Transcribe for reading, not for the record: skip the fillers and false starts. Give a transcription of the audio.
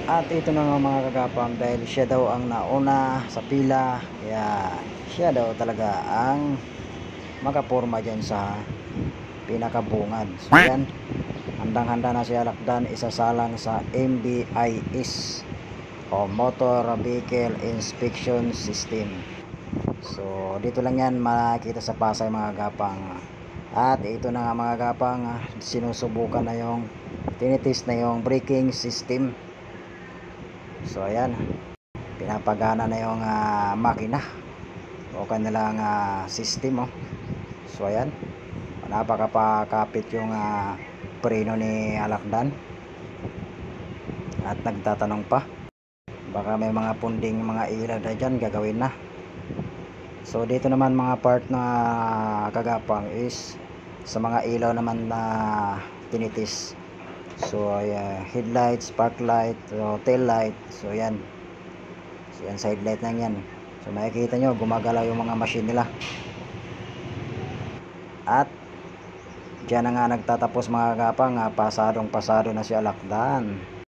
At ito na nga mga kagapang, dahil siya daw ang nauna sa pila, kaya siya daw talaga ang makaporma dyan sa pinakabungad. So yan, handang-handa na si Alakdan isasalang sa MBIS o Motor Vehicle Inspection System. So dito lang yan makikita sa Pasay mga kagapang. At ito na nga mga kagapang, sinusubukan na yung tinitest na yung braking system. So ayan, pinapagana na yung makina o kanilang system. So ayan, napakapakapit yung preno ni Alakdan. At nagtatanong pa, baka may mga punding mga ilaw na dyan, gagawin na. So dito naman mga part na kagapang is sa mga ilaw naman na tinitis. So headlight, spark light, tail light. So yan, side light lang yan. So makikita nyo gumagalaw yung mga machine nila. At dyan na nga nagtatapos mga kagapang, pasado na si Alakdan.